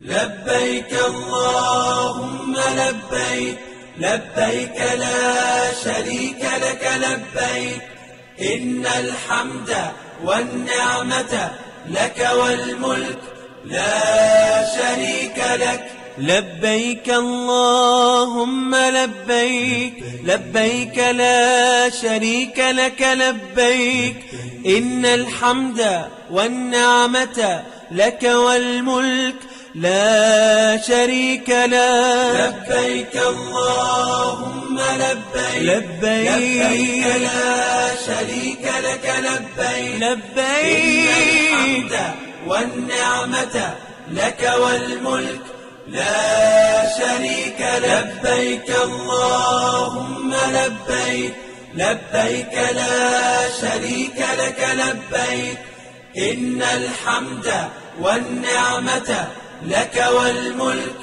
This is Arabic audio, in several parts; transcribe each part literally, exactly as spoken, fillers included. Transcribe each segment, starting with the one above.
لبيك اللهم لبيك لبيك لا شريك لك لبيك إن الحمد والنعمة لك والملك لا شريك لك. لبيك اللهم لبيك لبيك لا شريك لك لبيك إن الحمد والنعمة لك والملك لا شريك لك. لبيك اللهم لبيك لبيك, لبيك لا شريك لك لبيك لبيك إن الحمد والنعمة لك والملك لا شريك لك. لبيك اللهم لبيك لبيك لا شريك لك لبيك إن الحمد والنعمة لك والملك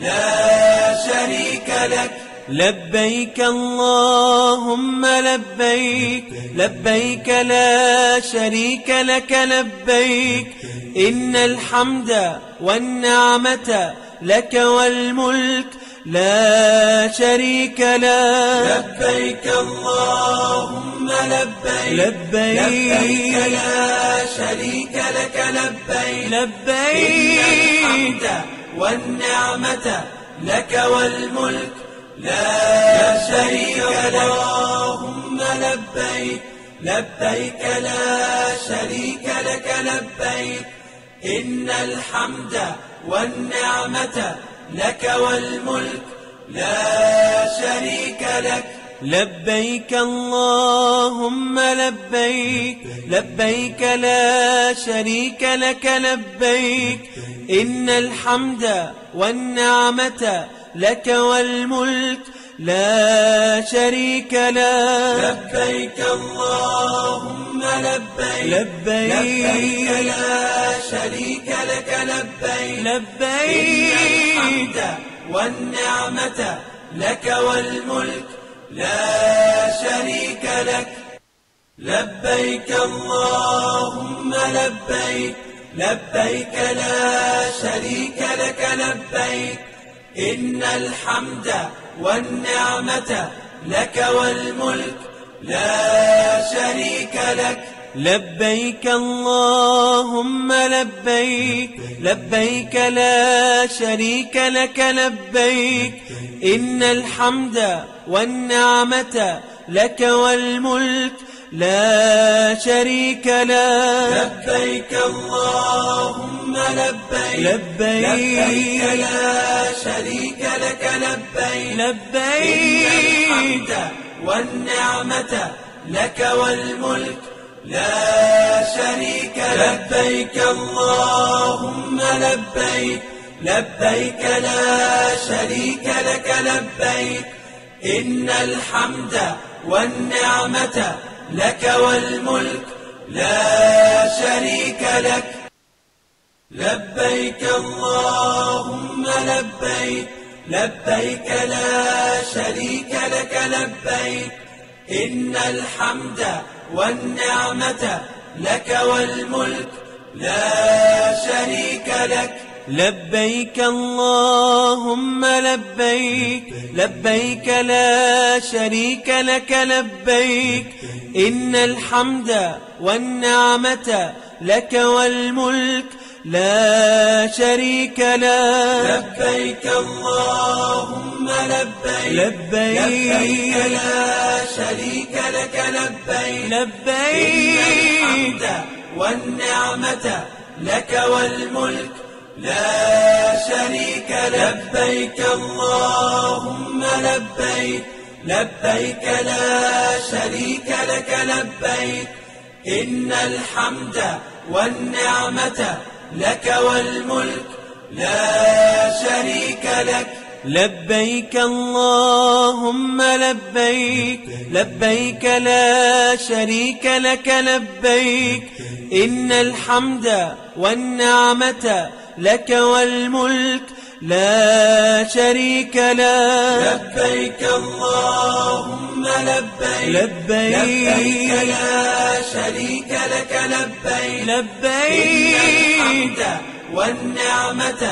لا شريك لك. لبيك اللهم لبيك لبيك لا شريك لك لبيك إن الحمد والنعمة لك والملك لا شريك لك. لبيك اللهم لبيك لبيك, لبيك لا شريك لك لبيك لبيك إن الحمد والنعمة لك والملك لا شريك لك. اللهم لبيك لبيك لا شريك لك لبيك إن الحمد والنعمة لك والملك لا شريك لك. لبيك اللهم لبيك لبيك لا شريك لك لبيك إن الحمد والنعمة لك والملك لا شريك لك. لبيك اللهم لبيك لبيك, لبيك لا شريك لك لبيك لبيك إن الحمد والنعمة لك والملك لا شريك لك. لبيك اللهم لبيك لبيك لا شريك لك لبيك إن الحمد والنعمة لك والملك لا شريك لك. لبيك اللهم لبيك لبيك لا شريك لك لبيك إن الحمد والنعمة لك والملك لا شريك لك. لبيك اللهم لبيك لبيك, لبيك لا شريك لك لبيك لبيك إن الحمد والنعمة لك والملك لا شريك لك. لبيك اللهم لبيك لبيك لا شريك لك لبيك إن الحمد والنعمة لك والملك لا شريك لك. لبيك اللهم لبيك لبيك لا شريك لك لبيك إن الحمد والنعمة لك والملك لا شريك لك. لبيك اللهم لبيك لبيك لا شريك لك لبيك إن الحمد والنعمة لك والملك لا شريك لك. لبيك اللهم لبيك لبيك, لبيك لا شريك لك لبيك لبيك إن الحمد والنعمة لك والملك لا شريك لك. لبيك اللهم لبيك لبيك لا شريك لك لبيك إن الحمد والنعمة لك والملك لا شريك لك. لبيك اللهم لبيك لبيك لا شريك لك لبيك إن الحمد والنعمة لك والملك لا شريك لك. لبيك اللهم لبيك لبيك, لبيك لا شريك لك لبيك لبيك إن الحمد والنعمة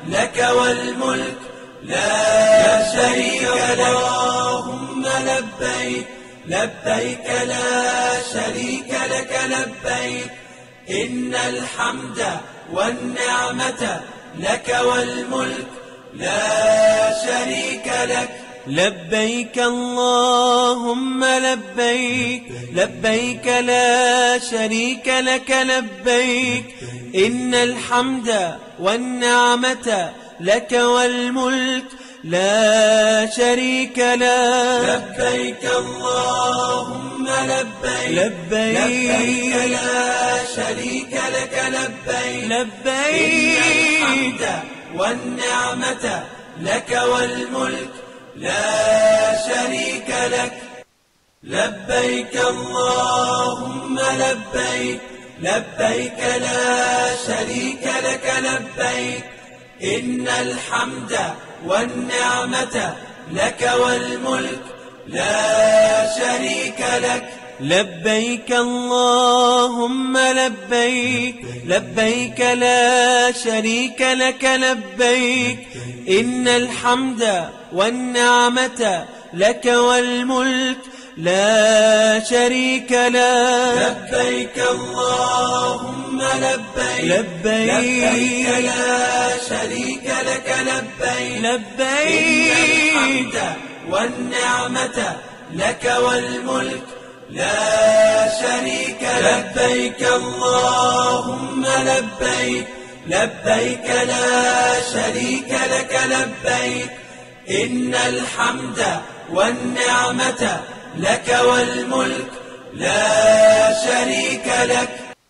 لك والملك لا شريك لك. اللهم لبيك لبيك لا شريك لك لبيك إن الحمد والنعمة لك والملك لا شريك لك. لبيك اللهم لبيك لبيك لا شريك لك لبيك إن الحمد والنعمة لك والملك لا شريك لك. لبيك اللهم لبيك لبيك لا شريك لك لبيك لبيك إن الحمد والنعمة لك والملك لا شريك لك. لبيك اللهم لبيك لبيك لا شريك لك لبيك إن الحمد والنعمة لك والملك لا شريك لك. لبيك اللهم لبيك لبيك لا شريك لك لبيك إن الحمد والنعمة لك والملك لا شريك لك. لبيك اللهم لبيك لبيك لا شريك لك لبيك لبيك إن الحمد والنعمة لك والملك لا شريك لك. لبيك اللهم لبيك لبيك لا شريك لك لبيك إن الحمد والنعمة لك والملك لا شريك لك.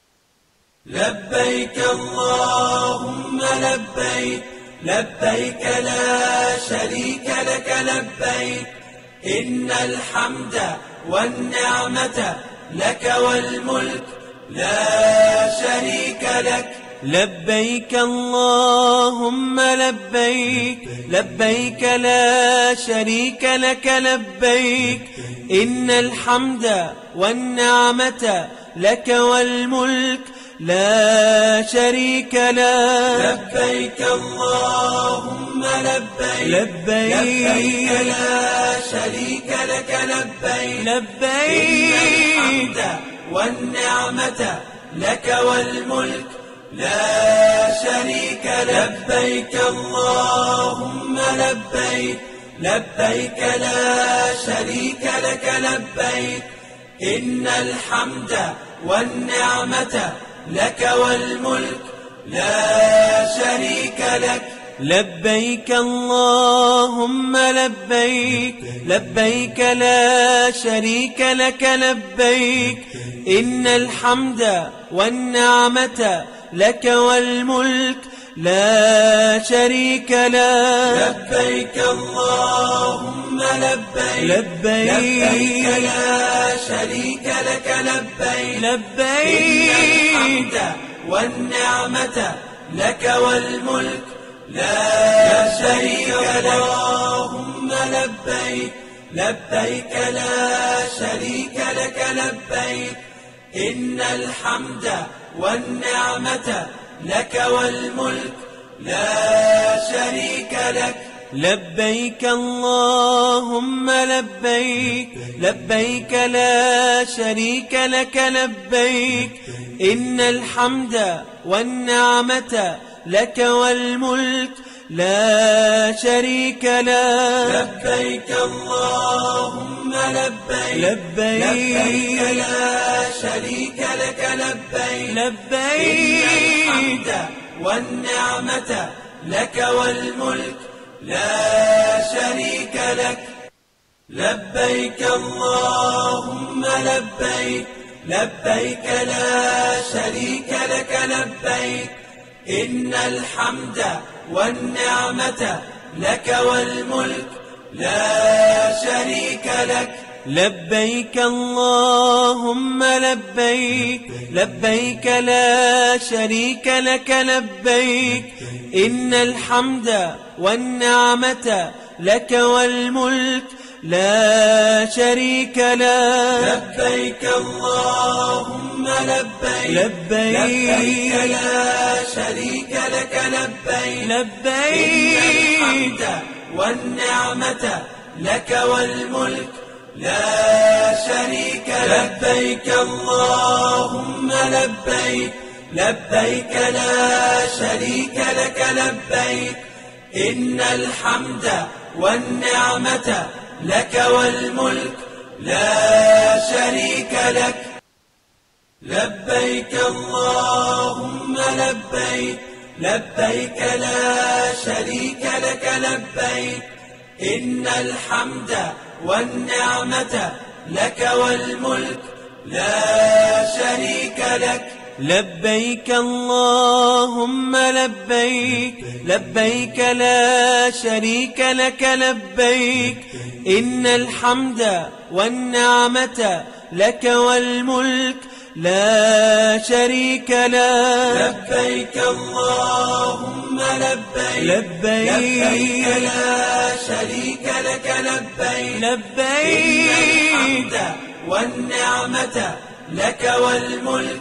لبيك اللهم لبيك لبيك لا شريك لك لبيك إن الحمد والنعمة لك والملك لا شريك لك. لبيك اللهم لبيك لبيك لا شريك لك لبيك إن الحمد والنعمة لك والملك لا شريك لك. لبيك اللهم لبيك لبيك لا شريك لك لبيك لبيك إن الحمد والنعمة لك والملك لا شريك لك. لبيك اللهم لبيك لبيك لا شريك لك لبيك إن الحمد والنعمة لك والملك لا شريك لك. لبيك اللهم لبيك لبيك لا شريك لك لبيك إن الحمد والنعمة لك والملك لا شريك لك. لبيك اللهم لبيك لبيك لا شريك لك لبيك لبيك إن الحمد والنعمة لك والملك لا شريك لك. اللهم لبيك لبيك لا شريك لك لبيك إن الحمد والنعمة لك والملك لا شريك لك. لبيك اللهم لبيك لبيك لا شريك لك لبيك إن الحمد والنعمة لك والملك لا شريك لك. لبيك اللهم لبيك لبيك لا شريك لك لبيك لبيك إن الحمد والنعمة لك والملك لا شريك لك. لبيك اللهم لبيك لبيك لا شريك لك لبيك إن الحمد والنعمة لك والملك لا شريك لك. لبيك اللهم لبيك لبيك لا شريك لك لبيك إن الحمد والنعمة لك والملك لا شريك لك. لبيك اللهم لبيك لبيك لبيك لا شريك لك لبيك لبيك إن الحمد والنعمة لك والملك لا شريك لك لبيك اللهم لبيك لبيك لا شريك لك لبيك إن الحمد والنعمة لك والملك لا شريك لك لبيك اللهم لبيك لبيك لا شريك لك لبيك إن الحمد والنعمة لك والملك لا شريك لك لبيك اللهم لبيك لبيك لا شريك لك لبيك إن الحمد والنعمة لك والملك لا شريك لك لبيك اللهم لبيك لبيك لبيك لا شريك لك لبيك لبيك إن الحمد والنعمة لك والملك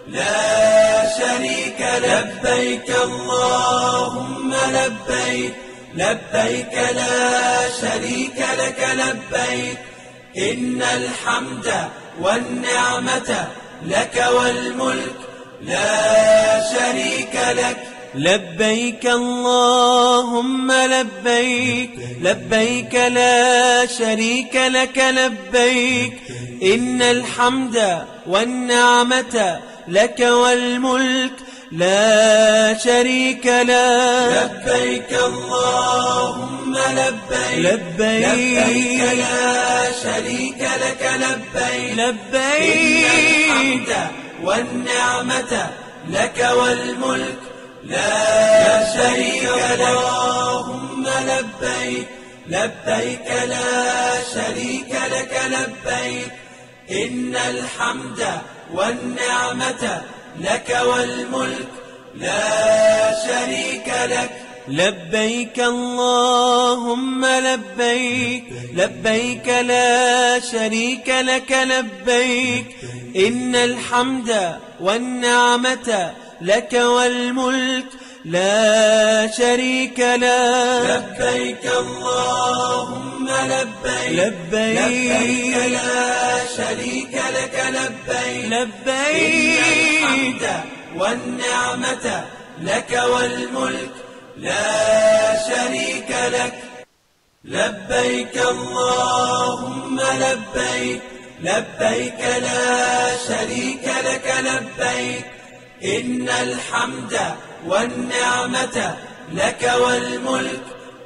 لا شريك لك لبيك اللهم لبيك لبيك لا شريك لك لبيك إن الحمد والنعمة لك والملك لا شريك لك لبيك اللهم لبيك لبيك لا شريك لك لبيك إن الحمد والنعمة لك والملك لا شريك لك لبيك اللهم لبيك لبيك لبيك لا شريك لك لبيك لبيك إن الحمد والنعمة لك والملك لا شريك لك اللهم لبيك لبيك لا شريك لك لبيك إن الحمد والنعمة لك والملك لا شريك لك لبيك اللهم لبيك لبيك لا شريك لك لبيك إن الحمد والنعمة لك والملك لا شريك لك لبيك اللهم لبيك لبيك لبيك لا شريك لك لبيك لبيك إن الحمد والنعمة لك والملك لا شريك لك لبيك اللهم لبيك لبيك لا شريك لك لبيك إن الحمد والنعمة لك والملك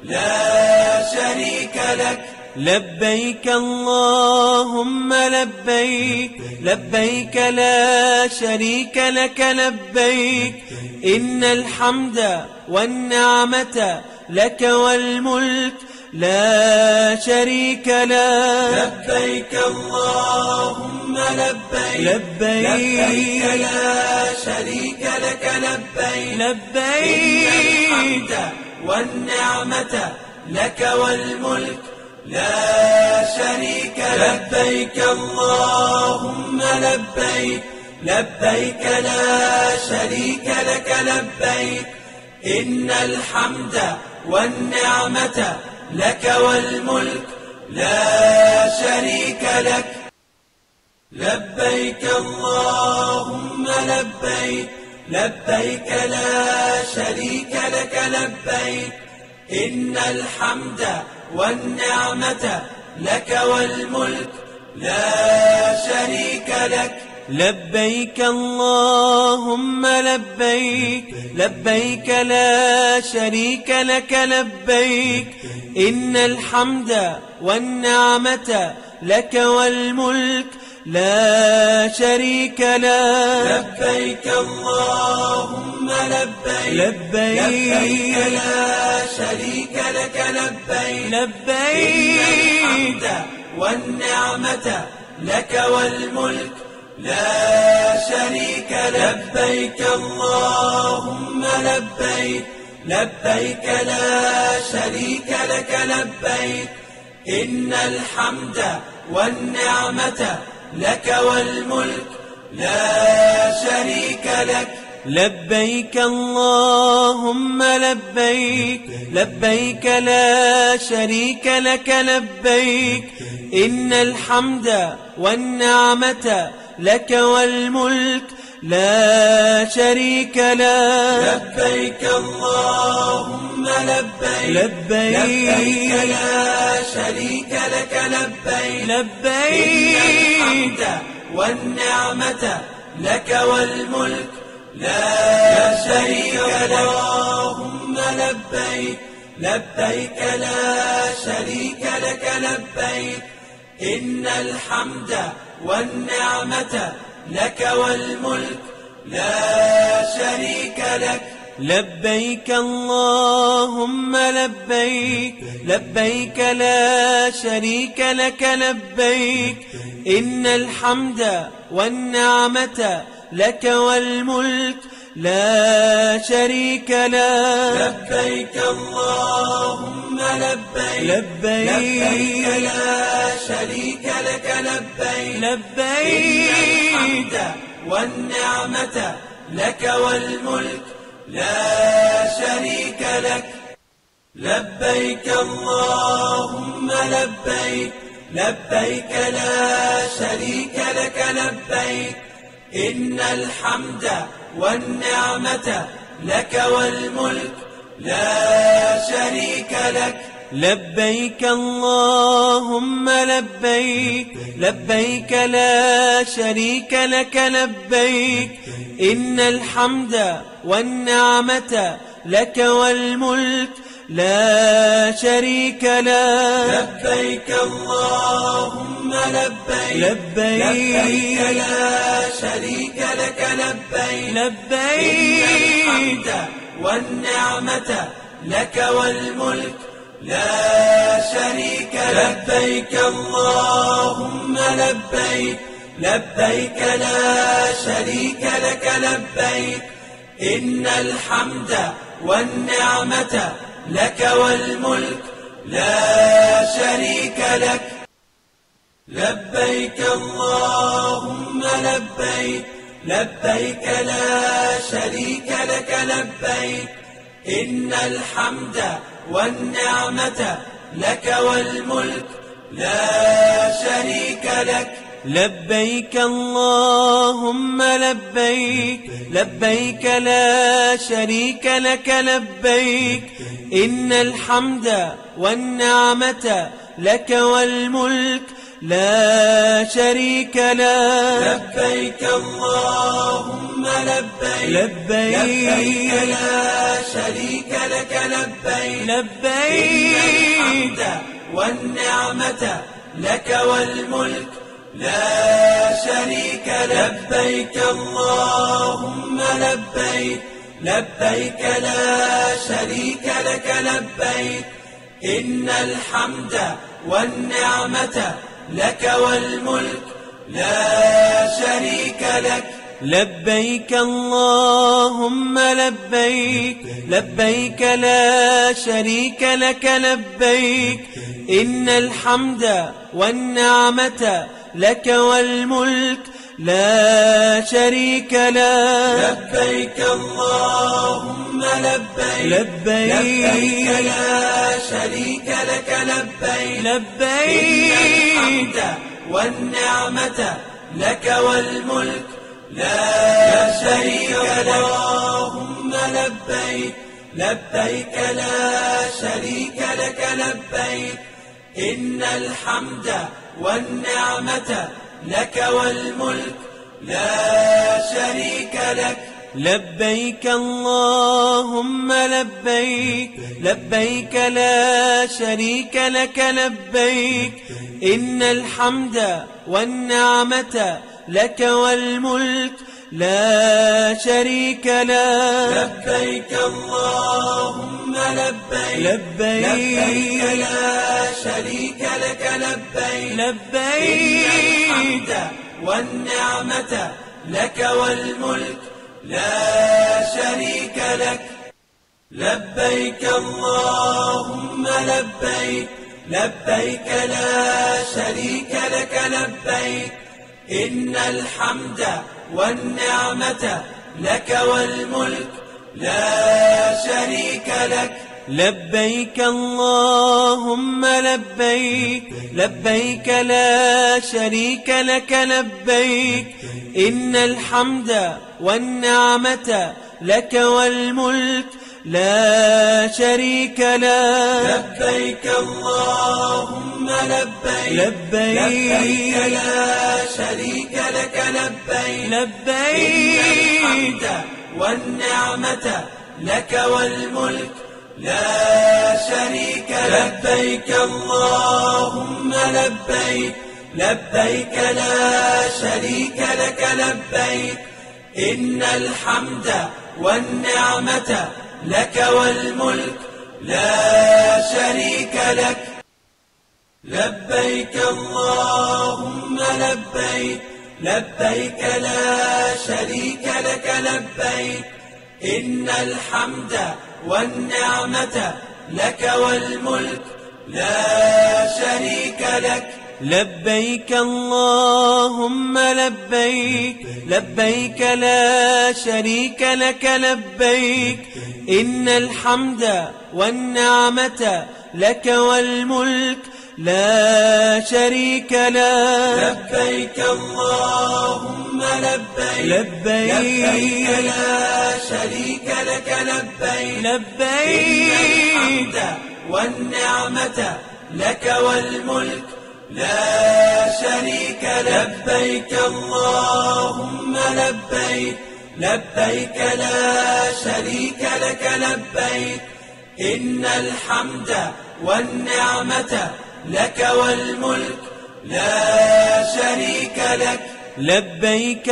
لا شريك لك لبيك اللهم لبيك لبيك لا شريك لك لبيك إن الحمد والنعمة لك والملك لا شريك لك لبيك اللهم لبيك لبيك لبيك لا شريك لك لبيك لبيك إن الحمد والنعمة لك والملك لا شريك لك لبيك اللهم لبيك لبيك لا شريك لك لبيك إن الحمد والنعمة لك والملك لا شريك لك لبيك اللهم لبيك لبيك لا شريك لك لبيك إن الحمد والنعمة لك والملك لا شريك لك لبيك اللهم لبيك لبيك لا شريك لك لبيك إن الحمد والنعمة لك والملك لا شريك لك لبيك اللهم لبيك لبيك لبيك لا شريك لك لبيك لبيك إن الحمد والنعمة لك والملك لا شريك لك لبيك اللهم لبيك لبيك لا شريك لك لبيك إن الحمد والنعمة لك والملك لا شريك لك. لبيك اللهم لبيك، لبيك لا شريك لك لبيك، إن الحمد والنعمة لك والملك لا شريك لك. لبيك اللهم لبيك، لبيك, لبيك لا شريك لك لبيك، لبيك إن الحمد والنعمة لك والملك لا شريك لك. اللهم لبيك، لبيك لا شريك لك لبيك، إن الحمد والنعمة لك والملك لا شريك لك. لبيك اللهم لبيك، لبيك لا شريك لك لبيك، إن الحمد والنعمة لك والملك لا شريك لك. لبيك اللهم لبيك، لبيك, لبيك لا شريك لك لبيك، لبيك إن الحمد والنعمة لك والملك لا شريك لك. لبيك اللهم لبيك، لبيك لا شريك لك لبيك، إن الحمد والنعمة لك والملك لا شريك لك. لبيك اللهم لبيك، لبيك لا شريك لك لبيك، إن الحمد والنعمة لك والملك لا شريك لك. لبيك اللهم لبيك، لبيك, لبيك لا شريك لك لبيك، لبيك إن الحمد والنعمة لك والملك لا شريك لك. لبيك اللهم لبيك، لبيك لا شريك لك لبيك، إن الحمد والنعمة لك والملك لا شريك لك. لبيك اللهم لبيك، لبيك لا شريك لك لبيك، إن الحمد والنعمة لك والملك لا شريك لك. لبيك اللهم لبيك، لبيك لا شريك لك لبيك، إن الحمد والنعمة لك والملك لا شريك لك. لبيك اللهم لبيك، لبيك, لبيك لا شريك لك لبيك، لبيك إن الحمد والنعمة لك والملك لا شريك لك. لبيك اللهم لبيك، لبيك لا شريك لك لبيك، إن الحمد والنعمة لك والملك لا شريك لك. لبيك اللهم لبيك، لبيك لا شريك لك لبيك، إن الحمد والنعمة لك والملك لا شريك لك. لبيك اللهم لبيك، لبيك, لبيك لا شريك لك لبيك، لبيك إن الحمد والنعمة لك والملك لا شريك لك. اللهم لبيك، لبيك لا شريك لك لبيك، إن الحمد والنعمة لك والملك لا شريك لك. لبيك اللهم لبيك، لبيك لا شريك لك لبيك، إن الحمد والنعمة لك والملك لا شريك لك. لبيك اللهم لبيك، لبيك, لبيك لا شريك لك لبيك، لبيك إن الحمد والنعمة لك والملك لا شريك لك. لبيك اللهم لبيك، لبيك لا شريك لك لبيك، إن الحمد والنعمة لك والملك لا شريك لك. لبيك اللهم لبيك لبيك لا شريك لك لبيك إن الحمد والنعمة لك والملك لا شريك لك. لبيك اللهم لبيك لبيك لا شريك لك لبيك لبيك إن الحمد والنعمة لك والملك لا شريك لك. لبيك اللهم لبيك لبيك لا شريك لك لبيك إن الحمد والنعمة لك والملك لا شريك لك. لبيك اللهم لبيك لبيك لا شريك لك لبيك إن الحمد والنعمة لك والملك لا شريك لك. لبيك اللهم لبيك لبيك لا شريك لك لبيك إن الحمد والنعمة لك والملك لا شريك لك. لبيك اللهم لبيك لبيك لا شريك لك لبيك لبيك إن الحمد والنعمة لك والملك لا شريك لك. لبيك اللهم لبيك لبيك لا شريك لك لبيك إن الحمد والنعمة لك والملك لا شريك لك. لبيك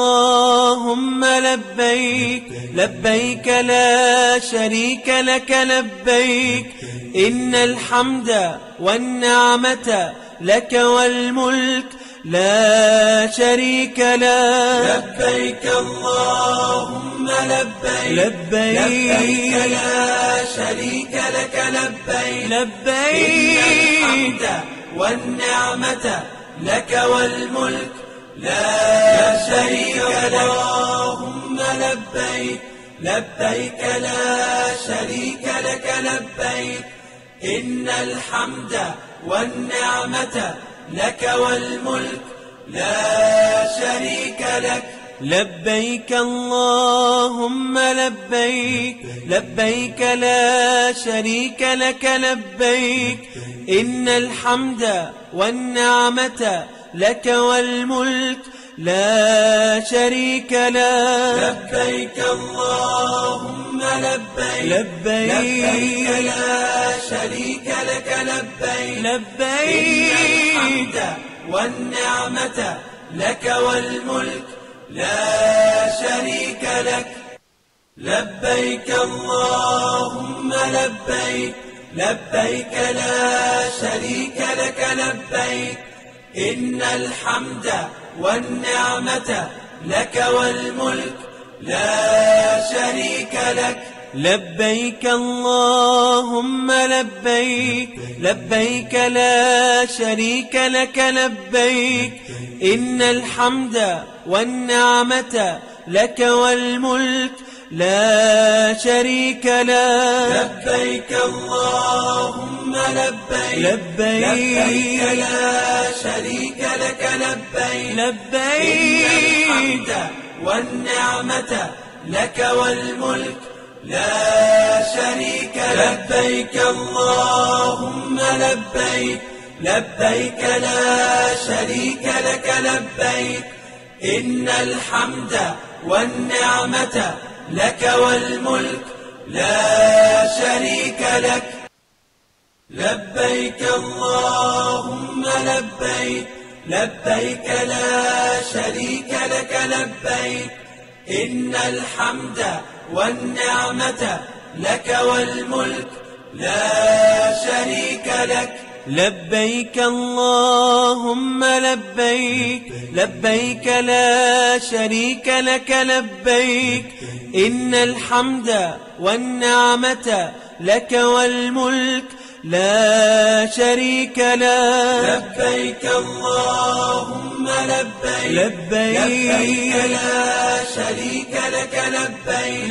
اللهم لبيك لبيك لا شريك لك لبيك إن الحمد والنعمة لك والملك لا شريك لك. لبيك اللهم لبيك لبيك لا شريك لك لبيك لبيك إن الحمد والنعمة لك والملك لا شريك لك. اللهم لبيك لبيك لا شريك لك لبيك إن الحمد والنعمة لك والملك لا شريك لك. لبيك اللهم لبيك لبيك لا شريك لك لبيك إن الحمد والنعمة لك والملك لا شريك لك. لبيك اللهم لبيك لبيك لا شريك لك لبيك لبيك إن الحمد والنعمة لك والملك لا شريك لك. لبيك اللهم لبيك لبيك لا شريك لك لبيك إن الحمد والنعمة لك والملك لا شريك لك. لبيك اللهم لبيك لبيك لا شريك لك لبيك إن الحمد والنعمة لك والملك لا شريك لك. لبيك اللهم لبيك لبيك لا شريك لك لبيك لبيك إن الحمد والنعمة لك والملك لا شريك لك. لبيك اللهم لبيك لبيك لا شريك لك لبيك إن الحمد والنعمة لك والملك لا شريك لك. لبيك اللهم لبيك لبيك لا شريك لك لبيك إن الحمد والنعمة لك والملك لا شريك لك. لبيك اللهم لبيك لبيك لا شريك لك لبيك إن الحمد والنعمة لك والملك لا شريك له. لبيك اللهم لبيك لبيك لبيك لا شريك لك لبيك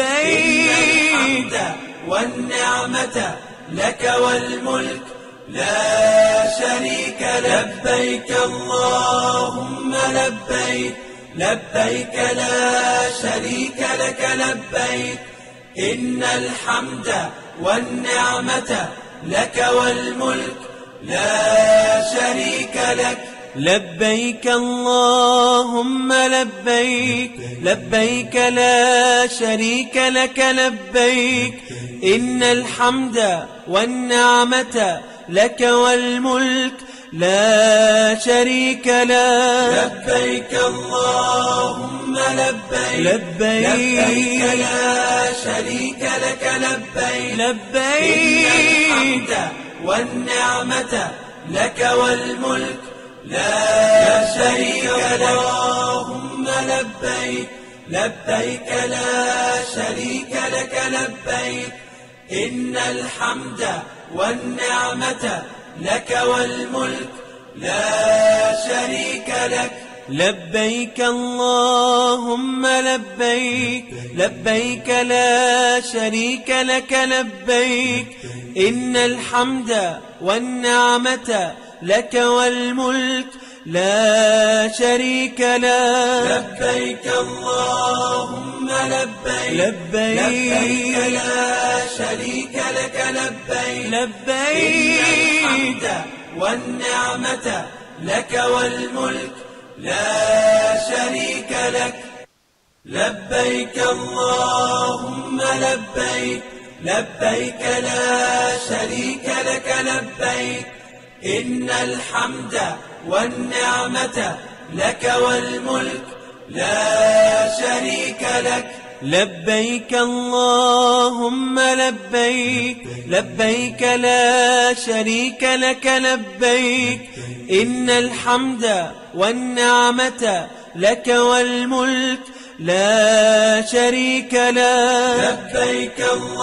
لبيك إن الحمد والنعمة لك والملك لا شريك لك. لبيك اللهم لبيك لبيك لا شريك لك لبيك إن الحمد والنعمة لك والملك لا شريك لك. لبيك اللهم لبيك لبيك لا شريك لك لبيك إن الحمد والنعمة لك والملك لا شريك له. لبيك اللهم لبيك لبيك لبيك لا شريك لك لبيك لبيك إن الحمد والنعمة لك والملك لا شريك لك. اللهم لبيك لبيك لا شريك لك لبيك إن الحمد والنعمة لك والملك لا شريك لك. لبيك اللهم لبيك لبيك لا شريك لك لبيك إن الحمد والنعمة لك والملك لا شريك له. لبيك اللهم لبيك لبيك لبيك لا شريك لك لبيك لبيك إن الحمد والنعمة لك والملك لا شريك لك. لبيك اللهم لبيك لبيك لا شريك لك لبيك إن الحمد والنعمة لك والملك لا شريك لك. لبيك اللهم لبيك لبيك لا شريك لك لبيك إن الحمد والنعمة لك والملك لا شريك له. لبيك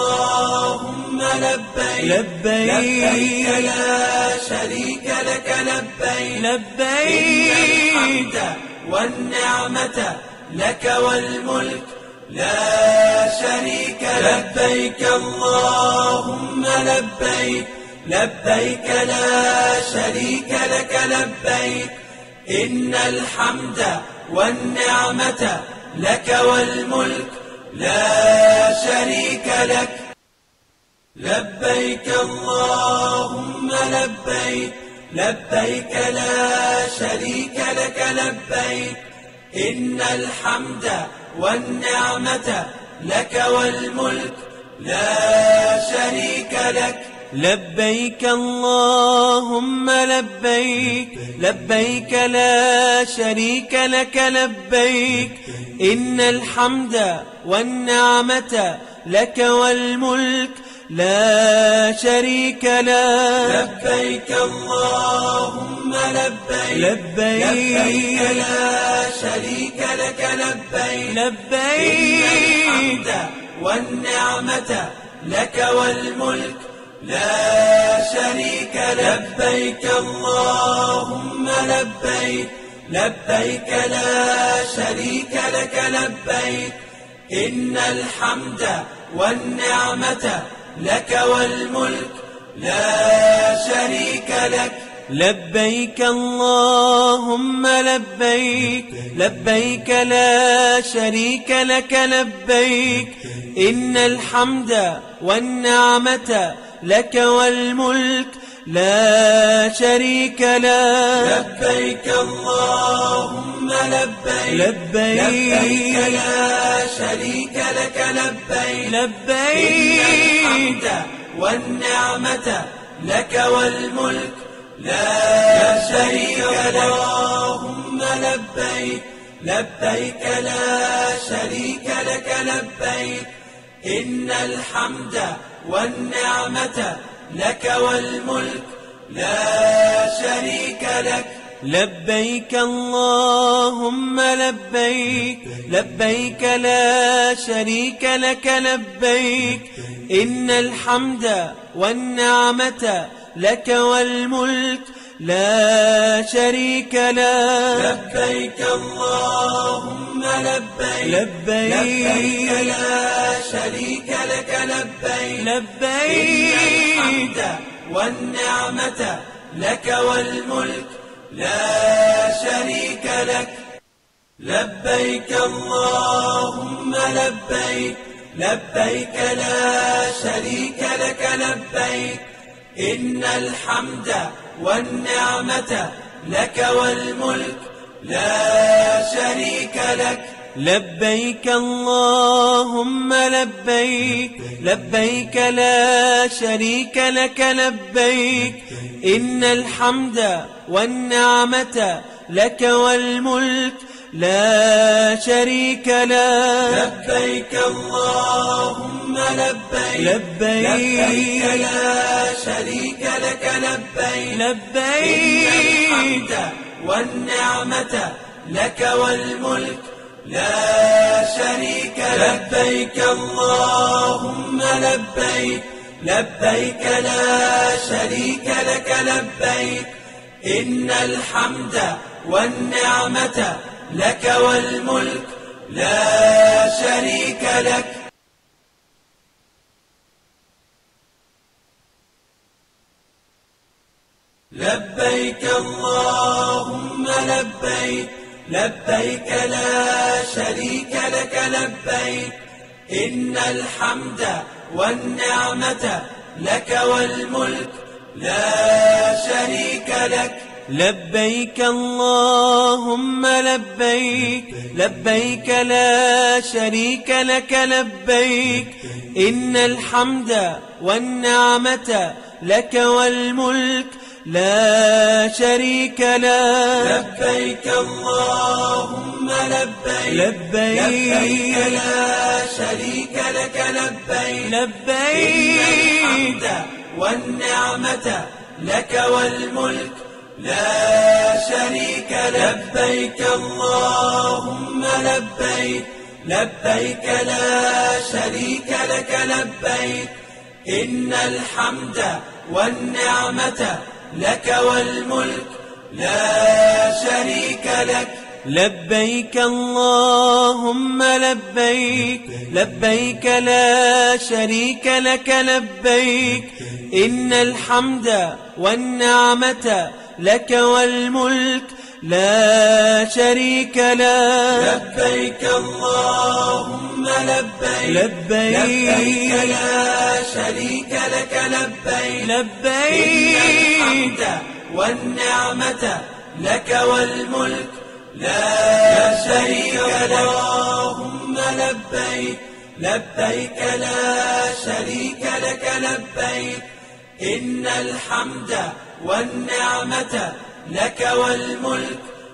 اللهم لبيك لبيك لا شريك لك لبيك لبيك إن الحمد والنعمة لك والملك لا شريك لك. لبيك اللهم لبيك لبيك لا شريك لك لبيك إن الحمد والنعمة لك والملك لا شريك لك. لبيك اللهم لبيك لبيك لا شريك لك لبيك إن الحمد والنعمة لك والملك لا شريك لك. لبيك اللهم لبيك لبيك لا شريك لك لبيك إن الحمد والنعمة لك والملك لا شريك له. لبيك اللهم لبيك لبيك لا شريك لك لبيك لبيك إن الحمد والنعمة لك والملك لا شريك لك. لبيك اللهم لبيك لبيك لا شريك لك لبيك إن الحمد والنعمة لك والملك لا شريك لك. لبيك اللهم لبيك لبيك لا شريك لك لبيك إن الحمد والنعمة لك والملك لا شريك له. لبيك اللهم لبيك لبيك لا شريك لك لبيك لبيك إن الحمد والنعمة لك والملك لا شريك لك. اللهم لبيك لبيك لا شريك لك لبيك إن الحمد والنعمة لك والملك لا شريك لك. لبيك اللهم لبيك لبيك لا شريك لك لبيك إن الحمد والنعمة لك والملك لا شريك لك. لبيك اللهم لبيك لبيك, لبيك لا شريك لك لبيك لبيك إن الحمد والنعمة لك والملك لا شريك لك. لبيك اللهم لبيك لبيك لا شريك لك لبيك إن الحمد والنعمة لك والملك لا شريك لك. لبيك اللهم لبيك لبيك لا شريك لك لبيك إن الحمد والنعمة لك والملك لا شريك لك. لبيك اللهم لبيك لبيك لا شريك لك لبيك لبيك إن الحمد والنعمة لك والملك لا شريك لك. لبيك اللهم لبيك لبيك لا شريك لك لبيك إن الحمد والنعمة لك والملك لا شريك لك. لبيك اللهم لبيك لبيك لا شريك لك لبيك إن الحمد والنعمة لك والملك لا شريك لك. لبيك اللهم لبيك لبيك لا شريك لك لبيك إن الحمد والنعمة لك والملك لا شريك لك. لبيك اللهم لبيك لبيك لا شريك لك لبيك لبيك إن الحمد والنعمة لك والملك لا شريك لك. لبيك اللهم لبيك لبيك لا شريك لك لبيك إن الحمد والنعمة لك والملك لا شريك لك. لبيك اللهم لبيك لبيك لا شريك لك لبيك إن الحمد والنعمة لك والملك لا شريك لك. لبيك اللهم لبيك لبيك لا شريك لك لبيك لبيك إن الحمد والنعمة لك والملك لا شريك لك. اللهم لبيك لبيك لا شريك لك لبيك إن الحمد والنعمة لك والملك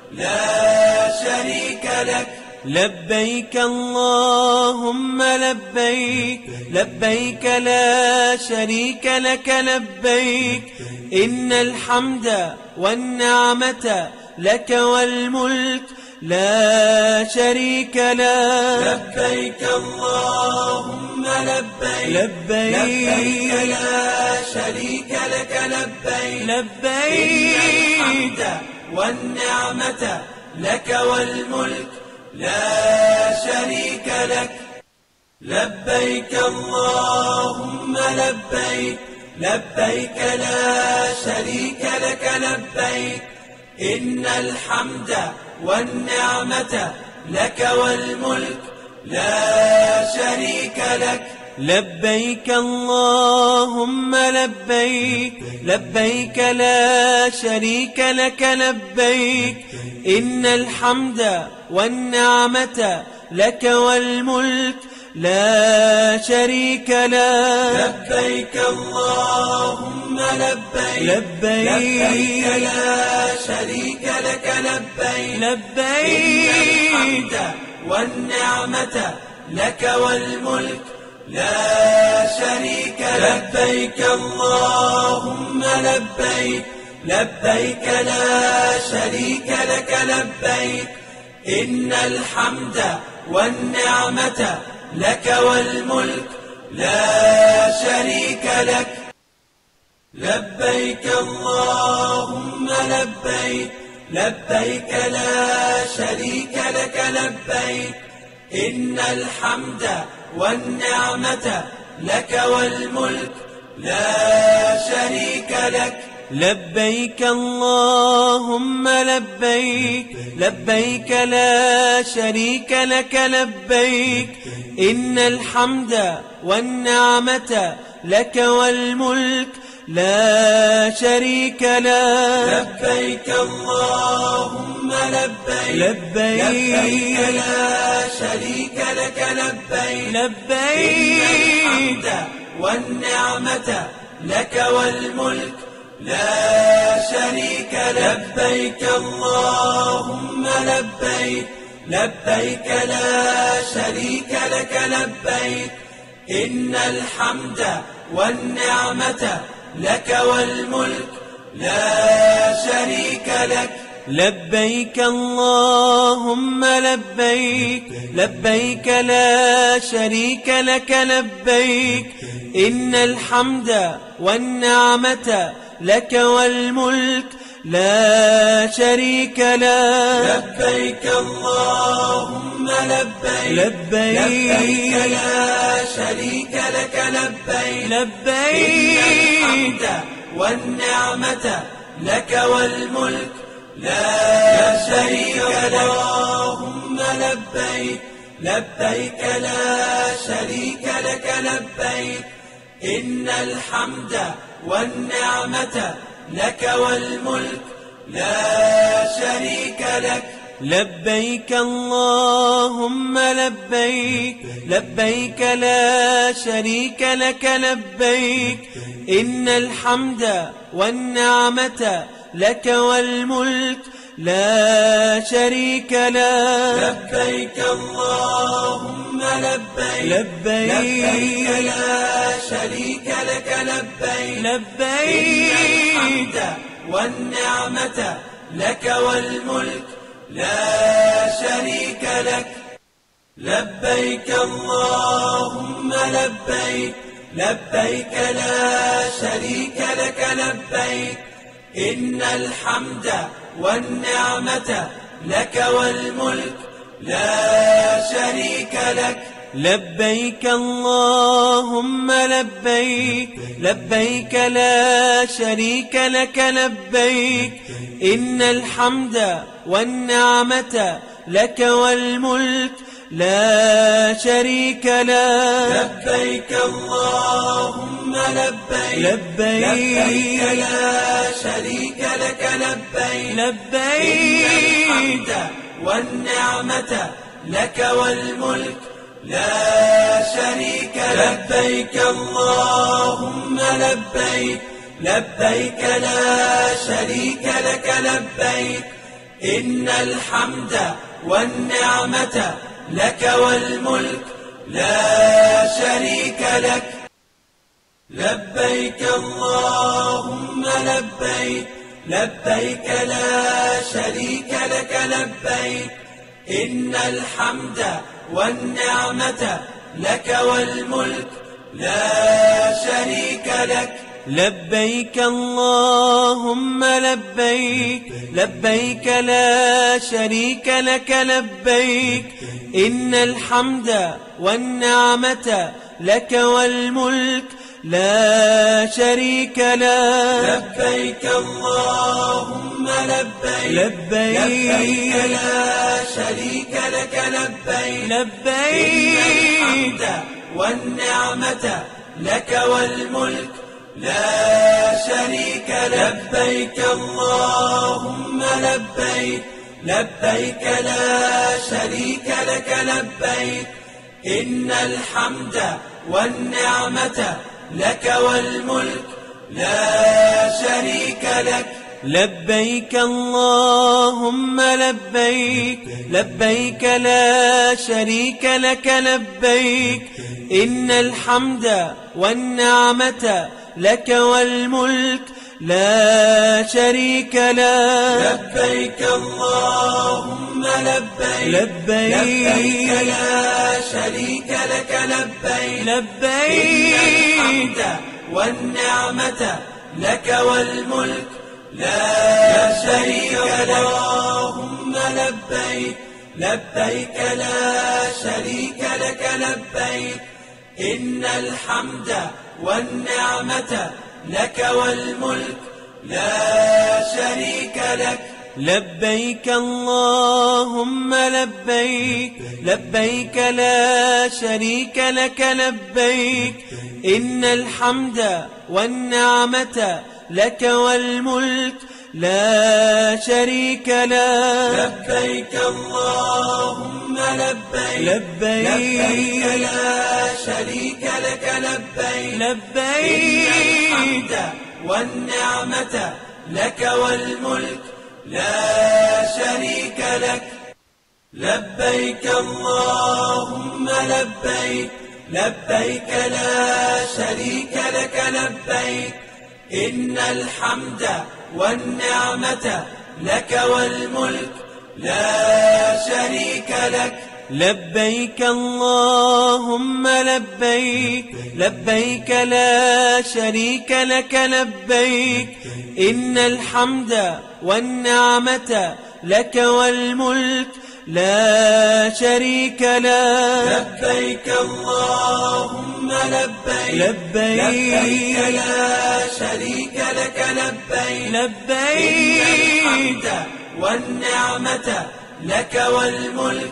لا شريك لك. لبيك اللهم لبيك لبيك لا شريك لك لبيك إن الحمد والنعمة لك والملك لا شريك لك. لبيك اللهم لبيك لبيك لا شريك لك لبيك لبيك إن الحمد والنعمة لك والملك لا شريك لك. لبيك اللهم لبيك لبيك لا شريك لك لبيك إن الحمد والنعمة لك والملك لا شريك لك. لبيك اللهم لبيك لبيك لا شريك لك لبيك إن الحمد والنعمة لك والملك لا شريك لك. لبيك اللهم لبيك لبيك لا شريك لك لبيك لبيك إن الحمد والنعمة لك والملك لا شريك لك. لبيك اللهم لبيك لبيك لا شريك لك لبيك إن الحمد والنعمة لك والملك لا شريك لك. لبيك اللهم لبيك لبيك لا شريك لك لبيك إن الحمد والنعمة لك والملك لا شريك لك. لبيك اللهم لبيك لبيك لا شريك لك لبيك إن الحمد والنعمة لك والملك لا شريك لك. لبيك اللهم لبيك لبيك لا شريك لك لبيك لبيك إن الحمد والنعمة لك والملك لا شريك لك. لبيك اللهم لبيك لبيك لا شريك لك لبيك إن الحمد والنعمة لك والملك لا شريك لك. لبيك اللهم لبيك لبيك لا شريك لك لبيك إن الحمد والنعمة لك والملك لا شريك لك. لبيك اللهم لبيك لبيك لا شريك لك لبيك لبيك إن الحمد والنعمة لك والملك لا شريك لك. اللهم لبيك لبيك لا شريك لك لبيك إن الحمد والنعمة لك والملك لا شريك لك. لبيك اللهم لبيك لبيك لا شريك لك لبيك إن الحمد والنعمة لك والملك لا شريك لك. لبيك اللهم لبيك لبيك لا شريك لك لبيك لبيك إن الحمد والنعمة لك والملك لا شريك لك. لبيك اللهم لبيك لبيك لا شريك لك لبيك إن الحمد والنعمة لك والملك لا شريك لك. لبيك اللهم لبيك لبيك لا شريك لك لبيك إن الحمد والنعمة لك والملك لا شريك لك. لبيك اللهم لبيك لبيك لا شريك لك لبيك لبيك إن الحمد والنعمة لك والملك لا شريك لك. لبيك اللهم لبيك لبيك لا شريك لك لبيك إن الحمد والنعمة لك والملك لا شريك لك. لبيك اللهم لبيك لبيك لا شريك لك لبيك إن الحمد والنعمة لك والملك لا شريك لك. لبيك اللهم لبيك لبيك لا شريك لك لبيك إن الحمد والنعمة لك والملك لا شريك لك. لبيك اللهم لبيك لبيك لا شريك لك لبيك لبيك إن الحمد والنعمة لك والملك لا شريك لك. لبيك اللهم لبيك لبيك لا شريك لك لبيك إن الحمد والنعمة لك والملك لا شريك لك. لبيك اللهم لبيك لبيك لا شريك لك لبيك إن الحمد والنعمة لك والملك لا شريك لك. لبيك اللهم لبيك لبيك لبيك لا شريك لك لبيك لبيك إن الحمد والنعمة لك والملك لا شريك لك. اللهم لبيك لبيك لا شريك لك لبيك إن الحمد والنعمة لك والملك لا شريك لك. لبيك اللهم لبيك لبيك لا شريك لك لبيك إن الحمد والنعمة لك والملك لا شريك لك. لبيك اللهم لبيك لبيك لا شريك لك لبيك لبيك إن الحمد والنعمة لك والملك لا شريك لك. لبيك اللهم لبيك لبيك لا شريك لك لبيك إن الحمد والنعمة لك والملك لا شريك لك. لبيك اللهم لبيك لبيك لا شريك لك لبيك إن الحمد والنعمة لك والملك لا شريك لك. لبيك اللهم لبيك لبيك لا شريك لك لبيك لبيك إن الحمد والنعمة لك والملك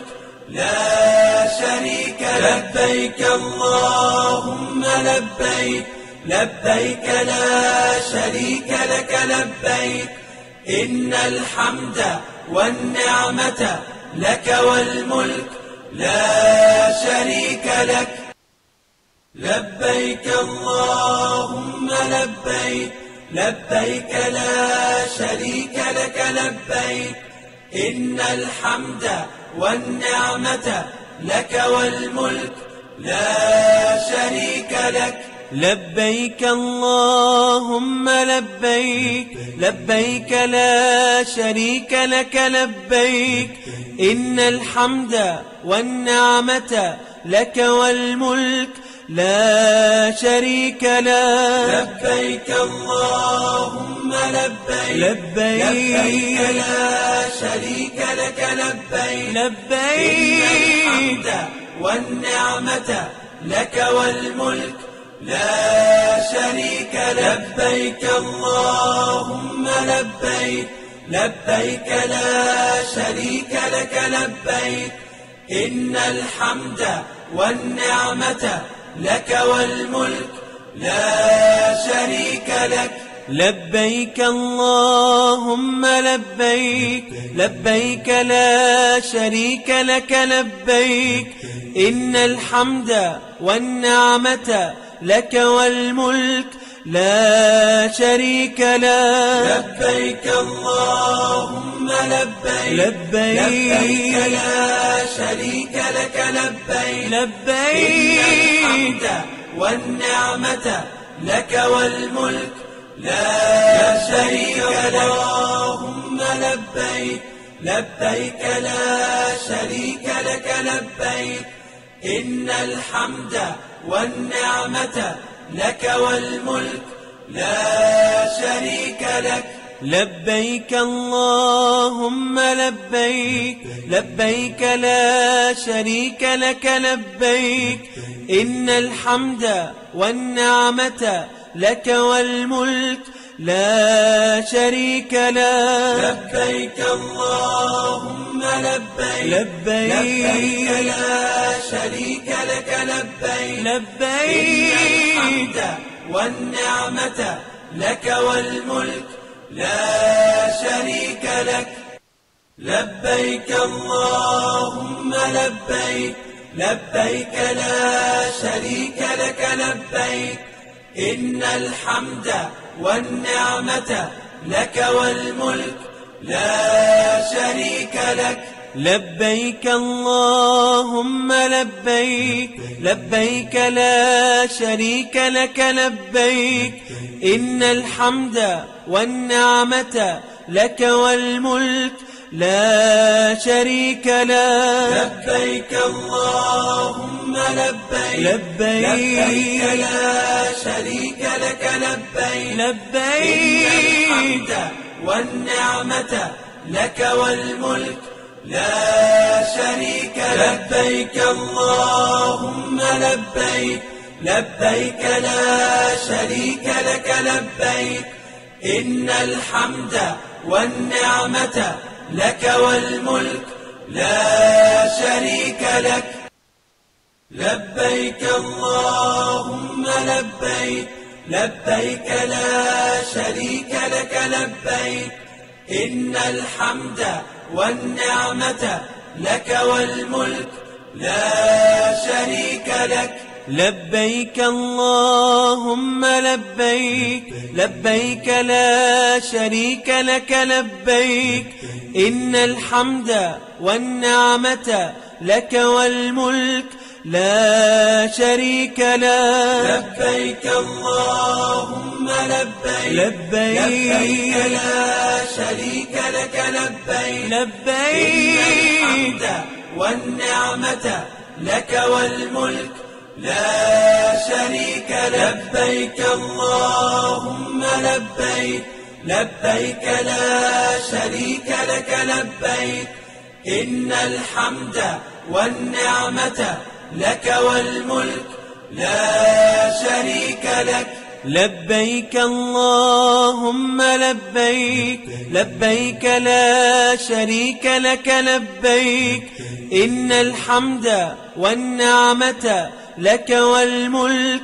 لا شريك لك. لبيك اللهم لبيك لبيك لا شريك لك لبيك إن الحمد والنعمة لك والملك لا شريك لك. لبيك اللهم لبيك لبيك لا شريك لك لبيك إن الحمد والنعمة لك والملك لا شريك لك. لبيك اللهم لبيك لبيك لا شريك لك لبيك إن الحمد والنعمة لك والملك لا شريك لك. لبيك اللهم لبيك لبيك لا شريك لك لبيك لبيك إن الحمد والنعمة لك والملك لا شريك لك. لبيك اللهم لبيك لبيك لا شريك لك لبيك إن الحمد والنعمة لك والملك لا شريك لك. لبيك اللهم لبيك لبيك لا شريك لك لبيك إن الحمد والنعمة لك والملك لا شريك لك. لبيك اللهم لبيك لبيك لا شريك لك لبيك لبيك إن الحمد والنعمة لك والملك لا شريك لك. اللهم لبيك لبيك لا شريك لك لبيك إن الحمد والنعمة لك والملك لا شريك لك. لبيك اللهم لبيك لبيك لا شريك لك لبيك إن الحمد والنعمة لك والملك لا شريك لك. لبيك اللهم لبيك لبيك لا شريك لك لبيك لبيك إن الحمد والنعمة لك والملك لا شريك لك. لبيك اللهم لبيك لبيك لا شريك لك لبيك إن الحمد والنعمة لك والملك لا شريك لك. لبيك اللهم لبيك لبيك لا شريك لك لبيك إن الحمد والنعمة لك والملك لا شريك لك. لبيك اللهم لبيك لبيك, لبيك لا شريك لك لبيك لبيك إن الحمد والنعمة لك والملك لا شريك لك. لبيك اللهم لبيك لبيك لا شريك لك لبيك إن الحمد والنعمة لك والملك لا شريك لك. لبيك اللهم لبيك لبيك لا شريك لك لبيك إن الحمد والنعمة لك والملك لا شريك لك. لبيك اللهم لبيك لبيك لا شريك لك لبيك إن الحمد والنعمة لك والملك لا شريك لك. لبيك اللهم لبيك لبيك, لبيك لا شريك لك لبيك لبيك إن الحمد والنعمة لك والملك لا شريك لك. لبيك اللهم لبيك لبيك لا شريك لك لبيك إن الحمد والنعمة لك والملك لا شريك لك. لبيك اللهم لبيك لبيك لا شريك لك لبيك إن الحمد والنعمة لك والملك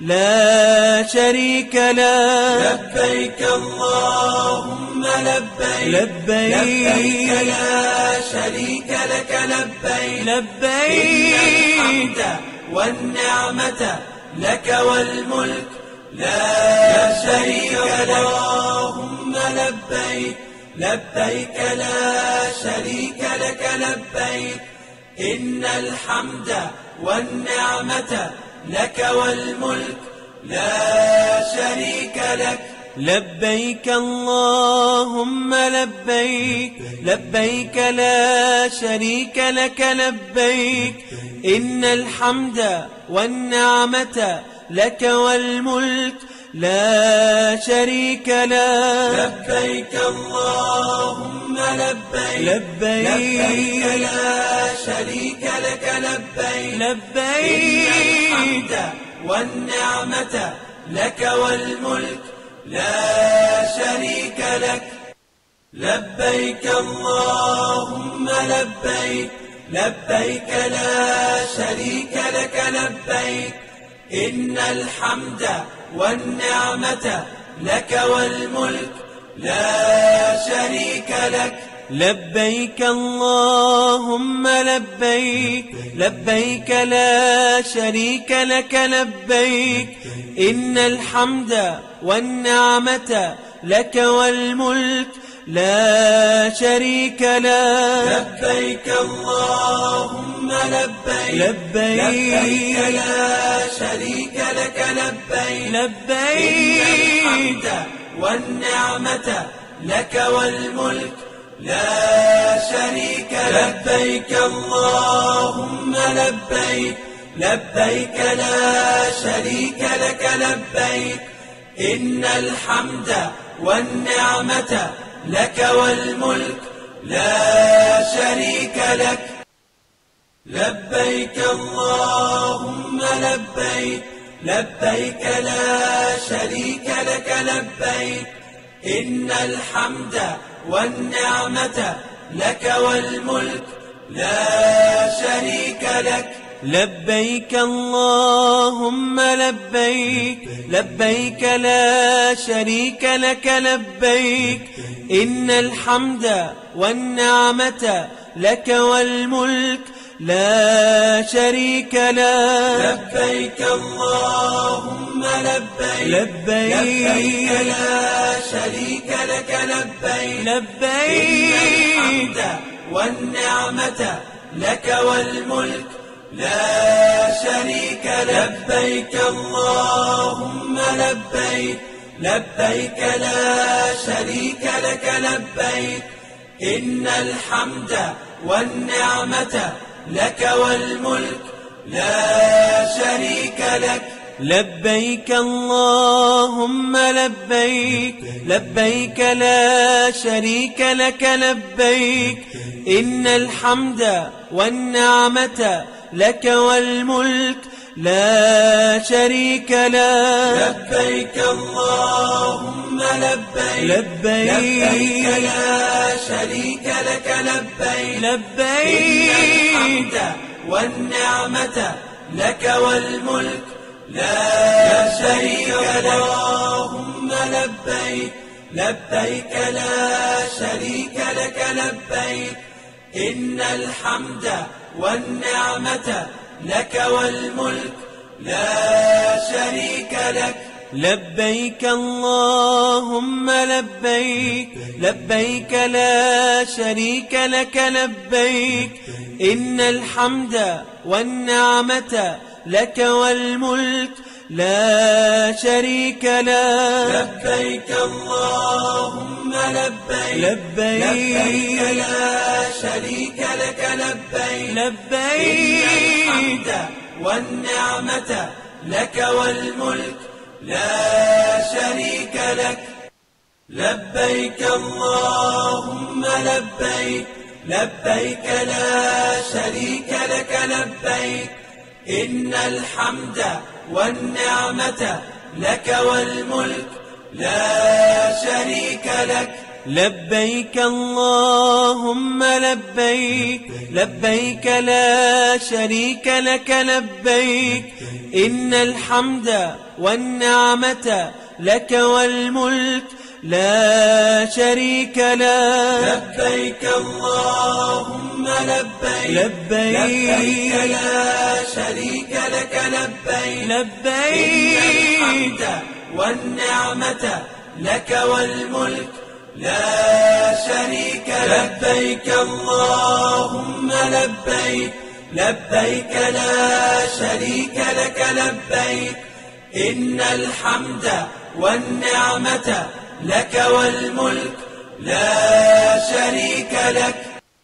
لا شريك لك. لبيك اللهم لبيك لبيك, لبيك لا شريك لك لبيك لبيك إن الحمد والنعمة لك والملك لا شريك لك. اللهم لبيك لبيك لا شريك لك لبيك إن الحمد والنعمة لك والملك لا شريك لك. لبيك اللهم لبيك لبيك لا شريك لك لبيك إن الحمد والنعمة لك والملك لا شريك لك. لبيك اللهم لبيك لبيك, لبيك لا شريك لك لبيك لبيك إن الحمد والنعمة لك والملك لا شريك لك. لبيك اللهم لبيك لبيك لا شريك لك لبيك إن الحمد والنعمة لك والملك لا شريك لك. لبيك اللهم لبيك لبيك لا شريك لك لبيك إن الحمد والنعمة لك والملك لا شريك لك. لبيك اللهم لبيك لبيك, لبيك لا شريك لك لبيك لبيك إن الحمد والنعمة لك والملك لا شريك لك. لبيك اللهم لبيك لبيك لا شريك لك لبيك إن الحمد والنعمة لك والملك لا شريك لك. لبيك اللهم لبيك لبيك لا شريك لك لبيك إن الحمد والنعمة لك والملك لا شريك لك. لبيك اللهم لبيك لبيك لا شريك لك لبيك إن الحمد والنعمة لك والملك لا شريك لك. لبيك اللهم لبيك لبيك, لبيك لا شريك لك لبيك لبيك إن الحمد والنعمة لك والملك لا شريك لك. لبيك اللهم لبيك لبيك لا شريك لك لبيك إن الحمد والنعمة لك والملك لا شريك لك. لبيك اللهم لبيك لبيك لا شريك لك لبيك إن الحمد والنعمة لك والملك لا شريك لك. لبيك اللهم لبيك لبيك لا شريك لك لبيك لبيك إن الحمد والنعمة لك والملك لا شريك لك. اللهم لبيك لبيك لا شريك لك لبيك إن الحمد والنعمة لك والملك لا شريك لك. لبيك اللهم لبيك لبيك لا شريك لك لبيك إن الحمد والنعمة لك والملك لا شريك لك. لبيك اللهم لبيك لبيك لا شريك لك لبيك لبيك إن الحمد والنعمة لك والملك لا شريك لك. لبيك اللهم لبيك لبيك لا شريك لك لبيك إن الحمد والنعمة لك والملك لا شريك لك. لبيك اللهم لبيك لبيك لا شريك لك لبيك إن الحمد والنعمة لك والملك لا شريك لك. لبيك اللهم لبيك لبيك لا شريك لك لبيك لبيك إن الحمد والنعمة لك والملك لا شريك لك. لبيك اللهم لبيك لبيك لا شريك لك لبيك إن الحمد والنعمة لك والملك لا شريك لك.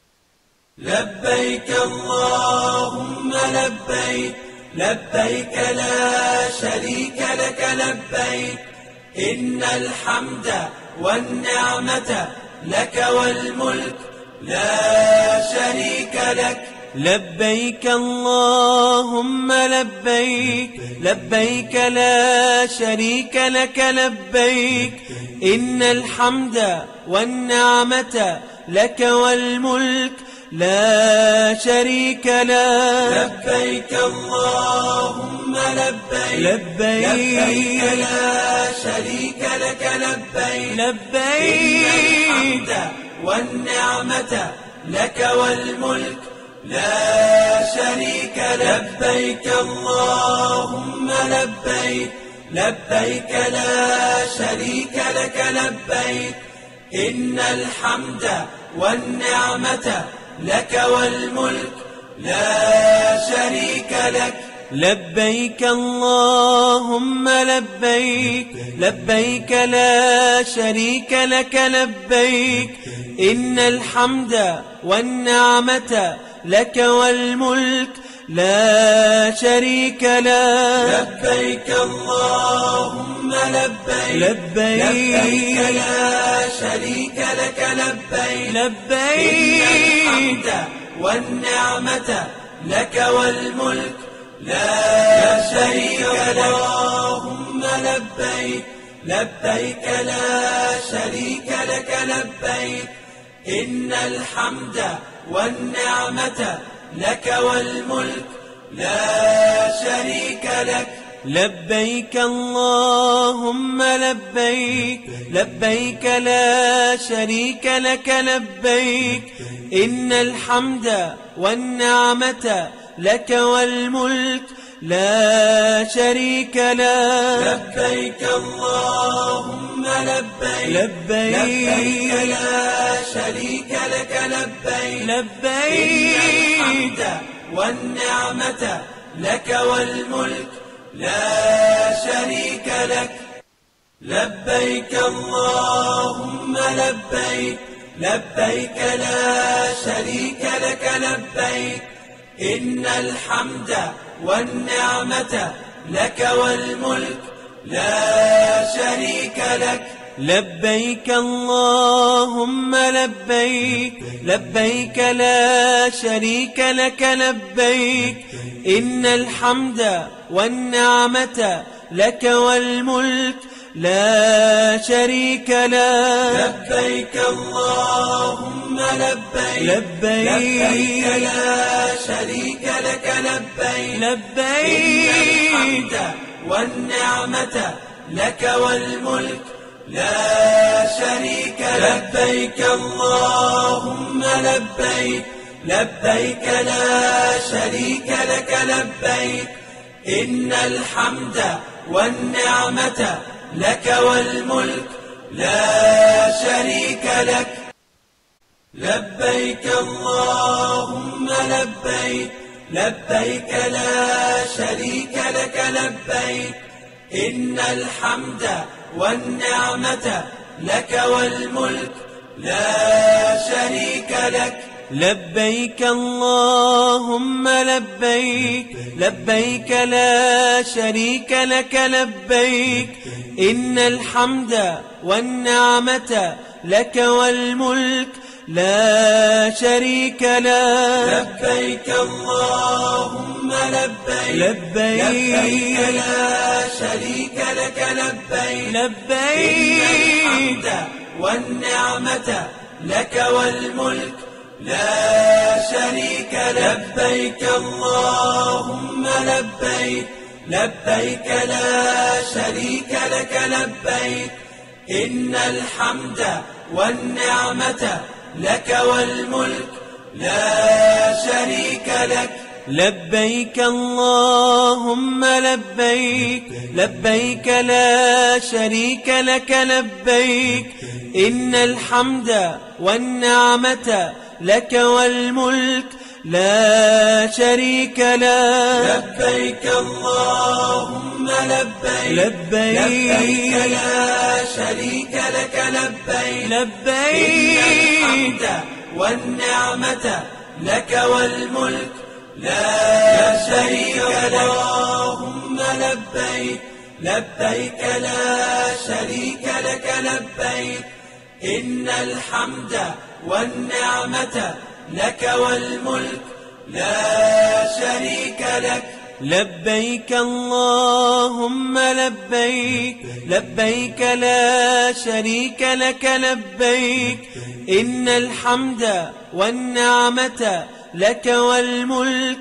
لبيك اللهم لبيك لبيك لا شريك لك لبيك إن الحمد والنعمة لك والملك لا شريك لك. لبيك اللهم لبيك لبيك لا شريك لك لبيك إن الحمد والنعمة لك والملك لا شريك لك. لبيك اللهم لبيك لبيك لا شريك لك لبيك لبيك إن الحمد والنعمة لك والملك لا شريك لك. لبيك اللهم لبيك لبيك لا شريك لك لبيك إن الحمد والنعمة لك والملك لا شريك لك. لبيك اللهم لبيك لبيك لا شريك لك لبيك إن الحمد والنعمة لك والملك لا شريك لك. لبيك اللهم لبيك لبيك لا شريك لك لبيك لبيك إن الحمد والنعمة لك والملك لا شريك لك. اللهم لبيك لبيك لا شريك لك لبيك إن الحمد والنعمة لك والملك لا شريك لك. لبيك اللهم لبيك لبيك لا شريك لك لبيك إن الحمد والنعمة لك والملك لا شريك لك. لبيك اللهم لبيك لبيك لبيك لا شريك لك لبيك لبيك الحمد والنعمة لك والملك لا شريك لك لبيك اللهم لبيك لبيك لا شريك لك لبيك إن الحمد والنعمة لك والملك لا شريك لك لبيك اللهم لبيك لبيك لا شريك لك لبيك إن الحمد والنعمة لك والملك لا شريك لك لبيك اللهم لبيك لبيك لا شريك لك لبيك لبيك الحمد والنعمة لك والملك لا شريك لك لبيك اللهم لبيك لبيك لا شريك لك لبيك إن الحمد والنعمة لك والملك لا شريك لك لبيك اللهم لبيك لبيك لا شريك لك لبيك إن الحمد والنعمة لك والملك لا شريك لك لبيك اللهم لبيك لبيك لا شريك لك لبيك إن الحمد والنعمة لك والملك لا شريك لك لبيك اللهم لبيك لبيك لا شريك لك لبيك لبيك الحمد والنعمة لك والملك لا شريك لك لبيك اللهم لبيك لبيك لا شريك لك لبيك إن الحمد والنعمة لك والملك لا شريك لك لبيك اللهم لبيك لبيك لا شريك لك لبيك إن الحمد والنعمة لك والملك لا شريك لك لبيك اللهم لبيك لبيك لا شريك لك لبيك لبيك الحمد والنعمة لك والملك لا شريك لك اللهم لبيك لبيك لا شريك لك لبيك إن الحمد والنعمة لك والملك لا شريك لك لبيك اللهم لبيك لبيك لا شريك لك لبيك إن الحمد والنعمة لك والملك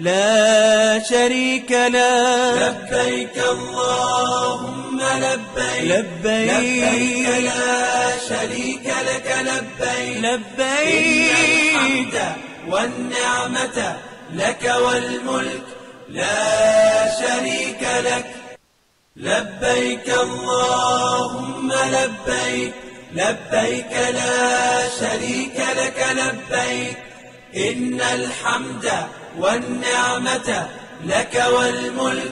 لا شريك لك لبيك اللهم لبيك لبيك لا شريك لك لبيك لبيك الحمد والنعمة لك والملك لا شريك لك لبيك اللهم لبيك لبيك لا شريك لك لبيك إن الحمد والنعمة لك والملك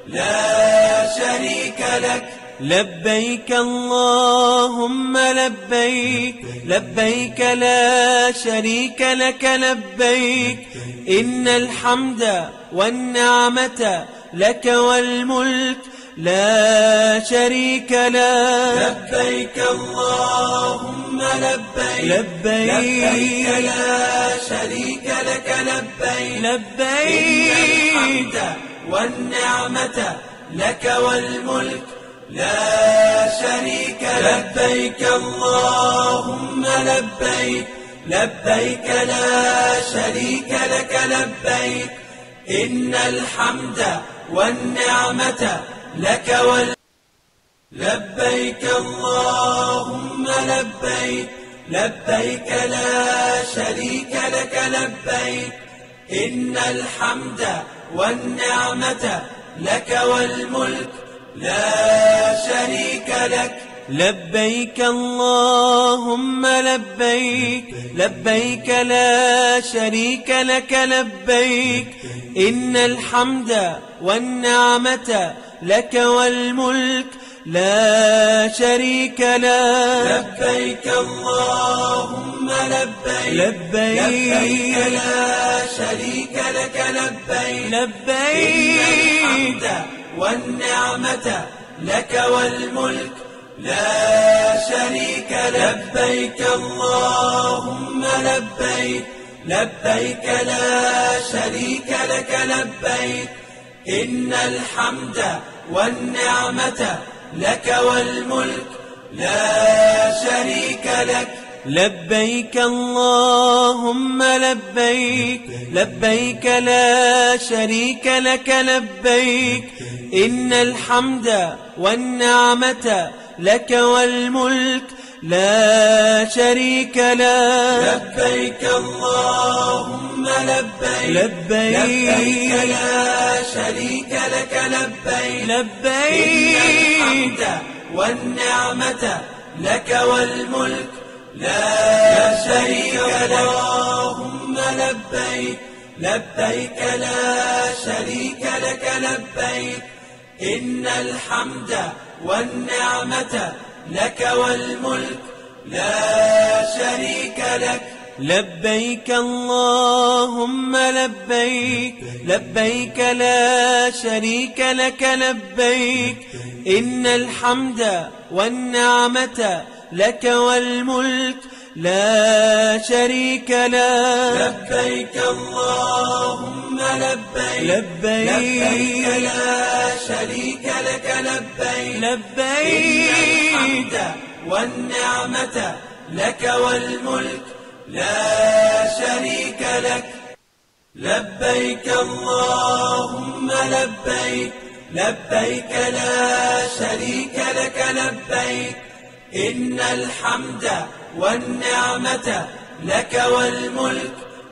لا شريك لك لبيك اللهم لبيك لبيك لا شريك لك لبيك إن الحمد والنعمة لك والملك لا شريك لك لبيك اللهم لبيك لبيك لا شريك لك لبيك لبيك الحمد والنعمة لك والملك لا شريك لك لبيك اللهم لبيك لبيك لا شريك لك لبيك إن الحمد والنعمة لك والملك لبيك اللهم لبيك لبيك لا شريك لك لبيك إن الحمد والنعمة لك والملك لا شريك لك لبيك اللهم لبيك لبيك لا شريك لك لبيك إن الحمد والنعمة لك والملك لا شريك لك. لبيك اللهم لبيك لبيك, لبيك لا شريك لك لبيك لبيك إن الحمد والنعمة لك والملك لا شريك لك. لبيك اللهم لبيك لبيك لا شريك لك لبيك إن الحمد والنعمة لك والملك لا شريك لك. لبيك اللهم لبيك لبيك لا شريك لك لبيك إن الحمد والنعمة لك والملك لا شريك لك. لبيك اللهم لبيك لبيك, لبيك لا شريك لك لبيك لبيك إن الحمد والنعمة لك والملك لا شريك لك. اللهم لبيك لبيك لا شريك لك لبيك إن الحمد والنعمة لك والملك لا شريك لك. لبيك اللهم لبيك لبيك لا شريك لك لبيك إن الحمد والنعمة لك والملك لا شريك لك. لبيك اللهم لبيك لبيك, لبيك لا شريك لك لبيك لبيك إن الحمد والنعمة لك والملك لا شريك لك. لبيك اللهم لبيك لبيك لا شريك لك لبيك إن الحمد والنعمة لك والملك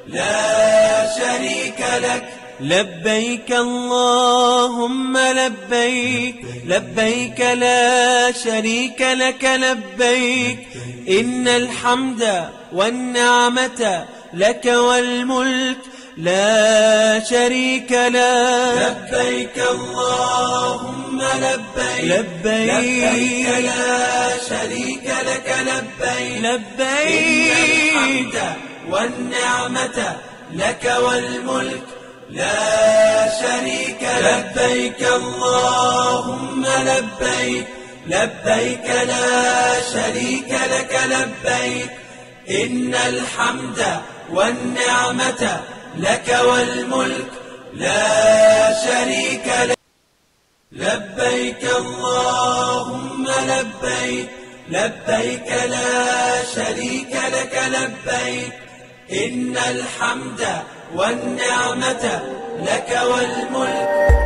لا شريك لك. لبيك اللهم لبيك لبيك لا شريك لك لبيك إن الحمد والنعمة لك والملك لا شريك لك. لبيك اللهم لبيك لبيك, لبيك لا شريك لك لبيك لبيك إن الحمد والنعمة لك والملك لا شريك لك. لبيك اللهم لبيك لبيك لا شريك لك لبيك إن الحمد والنعمة لك والملك لا شريك لك. لبيك اللهم لبيك لبيك لا شريك لك لبيك إن الحمد والنعمة لك والملك